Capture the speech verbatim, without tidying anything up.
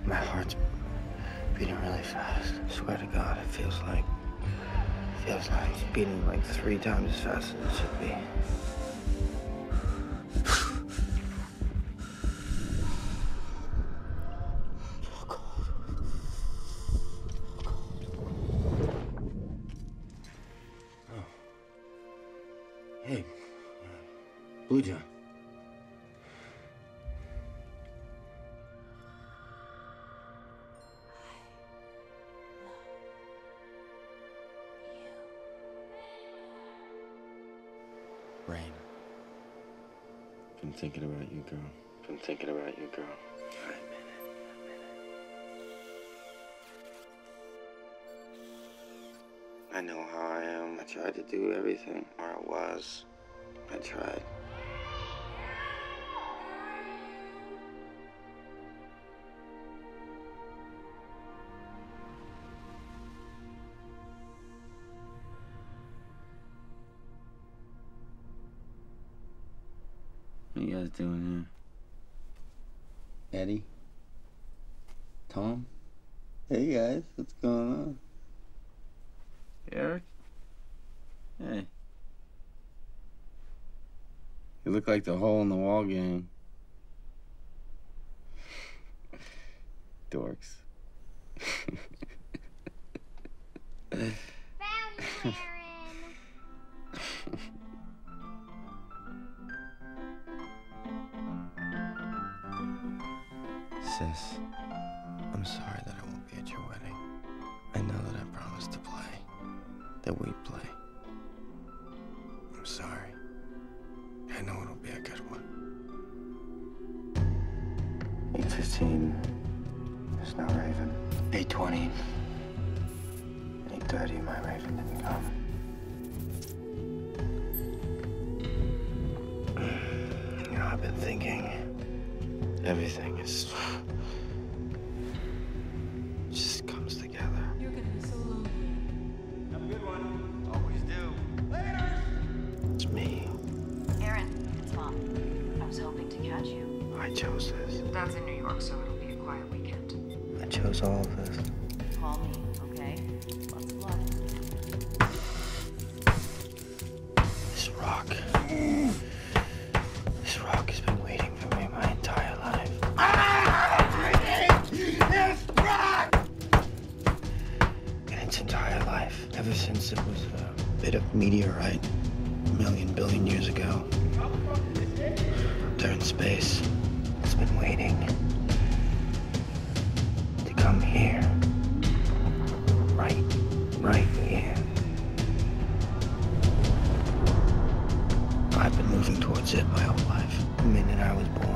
My heart's beating really fast. I swear to God, it feels like, it feels like it's beating like three times as fast as it should be. Hey, Blue John. Rain. Been thinking about you, girl. Been thinking about you, girl. A minute, a minute. I know how I am. I tried to do everything, or I was. I tried. What you guys doing here? Eddie? Tom? Hey guys, what's going on? Eric? Hey. You look like the hole in the wall gang. Dorks. Found you, Aaron. Sis, I'm sorry that I won't be at your wedding. I know that I promised to play, that we'd play. I'm sorry. I know it'll be a good one. eight fifteen, there's no Raven. eight twenty, eight thirty, my Raven didn't come. You know, I've been thinking, everything is... just comes together. You're gonna be so lonely. Have a good one. Always do. Later! It's me. Aaron, it's Mom. I was hoping to catch you. I chose this. Dad's in New York, so it'll be a quiet weekend. I chose all of this. Call me, okay? Lots of love. This rock. This rock has been waiting for me my entire life. This rock! In its entire life, ever since it was a bit of meteorite a million billion years ago. There in space, it's been waiting to come here. Right, right here. I've been moving towards it my whole life. The minute I was born.